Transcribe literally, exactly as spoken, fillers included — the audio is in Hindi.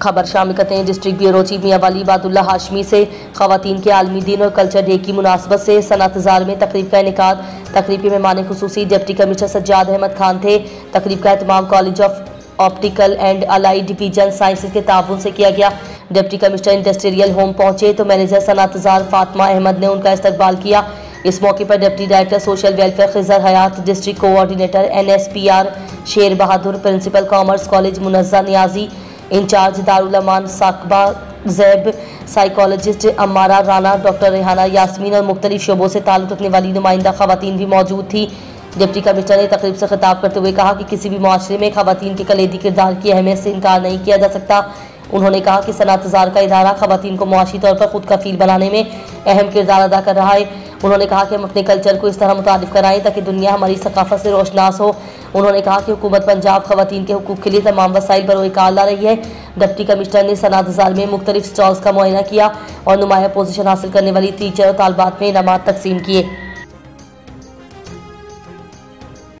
खबर शामिल करते हैं डिस्ट्रिक्ट ब्यूरो चीफ मियां वाली इबादुल्ला हाशमी से। खवातीन के आलमी दिन और कल्चर डे की मुनासबत से सनअतजार में तकरीब का इनेकाद। तकरीब के मेहमान खुसूसी डिप्टी कमिश्नर सज्जाद अहमद खान थे। तकरीब का एहतमाम college of optical and allied division sciences के ताउन से किया गया। डिप्टी कमिश्नर इंडस्ट्रियल होम पहुंचे तो मैनेजर सनअतजार फातिमा अहमद ने उनका इस्तकबाल किया। इस मौके पर deputy director social welfare Khizar Hayat, district coordinator N S P R Sher Bahadur, principal commerce college Munazza Niazi, in charge Darul Aman Saqiba Zaib, psychologist Ammara Rana, doctor Rehana Yasmeen और मुख्तलिफ शोबों से ताल्लुक़ रखने वाली नुमाइंदा खवातीन भी मौजूद थी। डिप्टी कमिश्नर ने तकरीब से खिताब करते हुए कहा कि किसी भी माशरे में खवातीन के कलीदी किरदार की अहमियत से इनकार नहीं किया जा सकता। उन्होंने कहा कि सनअतजार का इदारा खवातीन को मुआशी तौर पर खुद कफील बनाने में अहम किरदार अदा कर रहा है। उन्होंने कहा कि हम अपने कल्चर को इस तरह मुतारिफ कराएं ताकि दुनिया हमारी सकाफत से रोशनास हो। उन्होंने कहा कि हुकूमत पंजाब खवातीन के हुकूक के लिए तमाम वसाइल बरोकार ला रही है। डिप्टी कमिश्नर ने सनअतजार में मुख्तलिफ स्टॉल्स का मुआयना किया और नुमाया पोजीशन हासिल करने वाली टीचर और तालबात में इनामात तकसीम किए।